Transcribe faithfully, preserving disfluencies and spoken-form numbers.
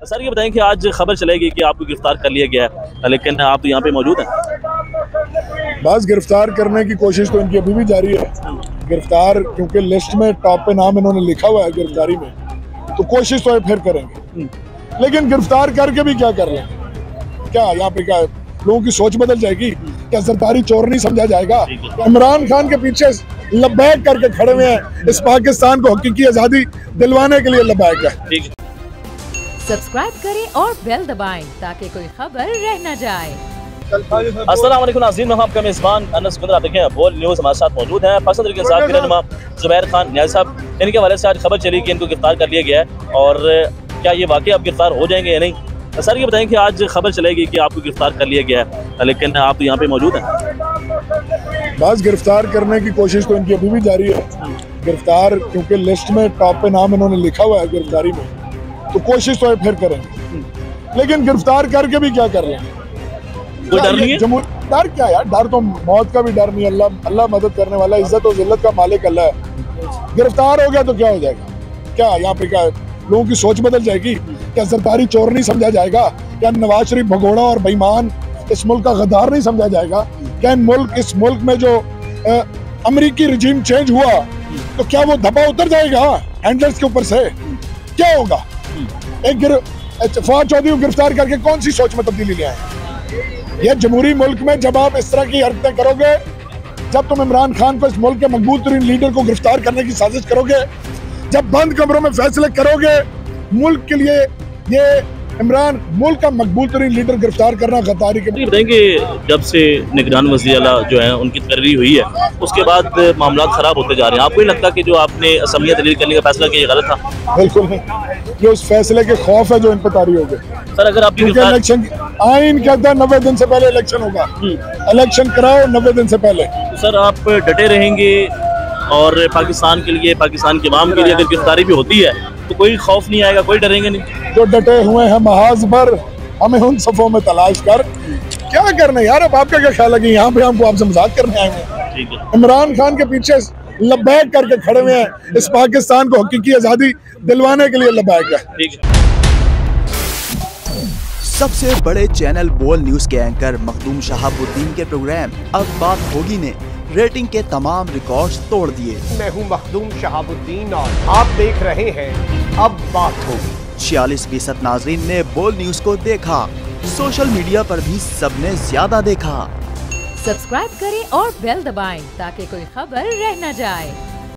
Sir ये बताएं कि आज खबर चलेगी कि आपको गिरफ्तार कर लिया गया है, लेकिन आप तो यहाँ पे मौजूद हैं। बस गिरफ्तार करने की कोशिश तो इनकी अभी भी जारी है। गिरफ्तार क्योंकि लिस्ट में टॉप पे नाम इन्होंने लिखा हुआ है गिरफ्तारी में, तो कोशिश तो फिर करेंगे, लेकिन गिरफ्तार करके भी क्या कर लेंगे? क्या यहाँ पे क्या लोगों की सोच बदल जाएगी? क्या सरकारी चोर नहीं समझा जाएगा? इमरान खान के पीछे लब्बैक करके खड़े हुए हैं, इस पाकिस्तान को हकीकी आजादी दिलवाने के लिए लब्बैक है। सब्सक्राइब करें और बेल दबाएं ताकि कोई खबर रह न जाए। अस्सलाम वालेकुम नाज़रीन, मैं आपका मेज़बान अनस गुंदर। आप देखें बोल न्यूज़, हमारे साथ मौजूद हैं पाकिस्तान तहरीक इंसाफ के रहनुमा ज़ुबैर खान नियाज़ साहब। इनके हवाले से आज खबर चली कि इनको गिरफ्तार कर लिया गया है, और क्या ये वाकई आप गिरफ्तार हो जाएंगे या नहीं? सर ये बताएं कि आज खबर चलेगी कि आपको गिरफ्तार कर लिया गया है, लेकिन आप तो यहाँ पे मौजूद हैं। बस गिरफ्तार करने की कोशिश तो इनकी अभी भी जारी है। गिरफ्तार क्योंकि लिस्ट में टॉप पे नाम इन्होंने लिखा हुआ है गिरफ्तारी में, तो कोशिश तो फिर करेंगे, लेकिन गिरफ्तार करके भी क्या कर लेंगे? कोई डर नहीं है? डर क्या यार, डर तो मौत का भी डर नहीं। अल्लाह अल्लाह मदद करने वाला, इज्जत और जिल्लत का मालिक अल्लाह है। गिरफ्तार हो गया तो क्या हो जाएगा? क्या यहाँ पे क्या लोगों की सोच बदल जाएगी? क्या सरकारी चोर नहीं समझा जाएगा? क्या नवाज शरीफ भगोड़ा और बेईमान इस मुल्क का गद्दार नहीं समझा जाएगा? क्या इन मुल्क इस मुल्क में जो आ, अमरीकी रिजीम चेंज हुआ, तो क्या वो धब्बा उतर जाएगा हैंडलर्स के ऊपर से? क्या होगा? एक फवाद चौधरी को गिरफ्तार करके कौन सी सोच में तब्दीली ले आए? ये जमहूरी मुल्क में जब आप इस तरह की हरकतें करोगे, जब तुम इमरान खान को, इस मुल्क के मकबूल तरीन लीडर को गिरफ्तार करने की साजिश करोगे, जब बंद कमरों में फैसले करोगे, मुल्क के लिए ये इमरान मुल्क का मकबूल तरीन लीडर गिरफ्तार करना गद्दारी के। बताएंगे जब से निगरान वज़ीर आला जो है उनकी तकर्री हुई है, उसके बाद मामला खराब होते जा रहे हैं। आपको नहीं लगता कि जो आपने असम्बलियात तहलील करने का फैसला किया गलत था? बिल्कुल नहीं, ये उस फैसले के खौफ है जो इन पर तारी हो गए। सर अगर आप इलेक्शन आइन कहता है नब्बे दिन से पहले इलेक्शन होगा, इलेक्शन कराओ नब्बे दिन से पहले। सर आप डटे रहेंगे और पाकिस्तान के लिए, पाकिस्तान के अवाम के लिए अगर गिरफ्तारी भी होती है तो कोई खौफ नहीं आएगा, कोई डरेंगे नहीं? जो डटे हुए हैं महाज पर, हमें उन सफों में तलाश कर क्या करने यार। अब आपका क्या ख्याल है कि यहाँ पे हमको आपसे मजाक करने आए हैं? इमरान खान के पीछे लब्बैक करके खड़े हुए हैं, इस पाकिस्तान को हकीकी आजादी दिलवाने के लिए लब्बैक है। सबसे बड़े चैनल बोल न्यूज के एंकर मखदूम शहाबुद्दीन के प्रोग्राम अब बात होगी ने रेटिंग के तमाम रिकॉर्ड्स तोड़ दिए। मैं हूं मखदूम शहाबुद्दीन और आप देख रहे हैं अब बात होगी। छियालीस फीसद नाजरीन ने बोल न्यूज को देखा, सोशल मीडिया पर भी सबने ज्यादा देखा। सब्सक्राइब करें और बेल दबाएं ताकि कोई खबर रह न जाए।